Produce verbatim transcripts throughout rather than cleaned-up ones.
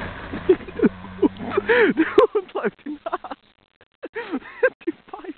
Der Hund läuft ihm nach. Die Pfeife.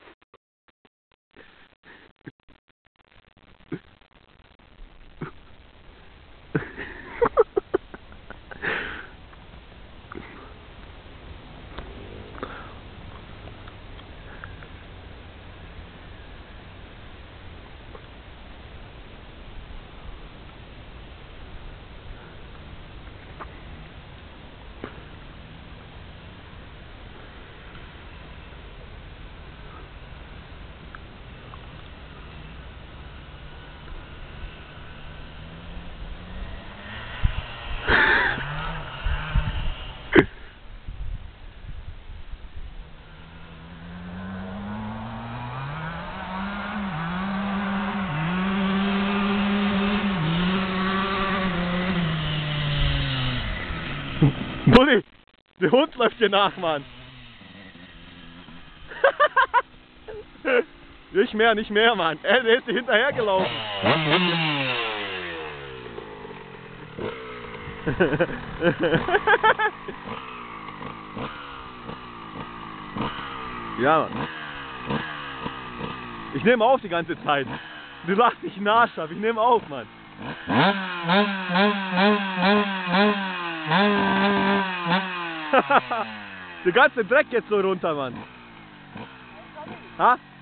Bulli, der Hund läuft dir nach, Mann. Nicht mehr, nicht mehr, Mann. Er der ist dir hinterhergelaufen. Ja, Mann. Ich nehme auf die ganze Zeit. Du lachst dich einen Arsch ab. Ich nehme auf, Mann. Der ganze Dreck jetzt so runter, Mann. Ha?